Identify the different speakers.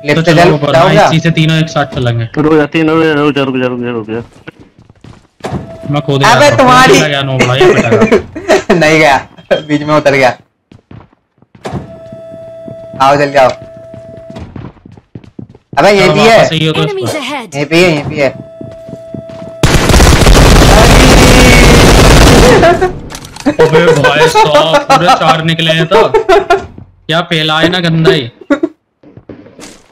Speaker 1: Lift से जाओगे?
Speaker 2: इसी से तीनों एक साथ चलेंगे।
Speaker 3: रुक जा तीनों, रुक जा।
Speaker 2: मैं खुद
Speaker 1: अबे तुम्हारी
Speaker 2: गया नो भाई पटाखा।
Speaker 1: नहीं गया, बीच में उतर गया। आओ जल्दी आओ। अबे ये भी है, यहीं पे है।
Speaker 2: अबे भाई साहब पूरे 4 निकले हैं तो क्या फैला है ना गंदा ही।